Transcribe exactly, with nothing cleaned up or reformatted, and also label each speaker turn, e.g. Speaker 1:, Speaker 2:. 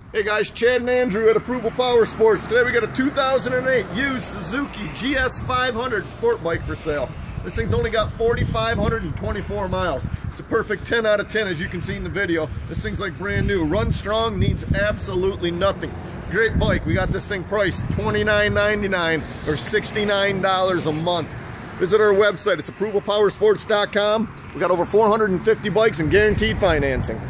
Speaker 1: Hey guys, Chad and Andrew at Approval Power Sports. Today we got a two thousand eight used Suzuki G S five hundred sport bike for sale. This thing's only got four thousand five hundred twenty-four miles. It's a perfect ten out of ten, as you can see in the video. This thing's like brand new. Runs strong, needs absolutely nothing. Great bike. We got this thing priced twenty-nine ninety-nine or sixty-nine dollars a month. Visit our website. It's approval power sports dot com. We got over four hundred fifty bikes and guaranteed financing.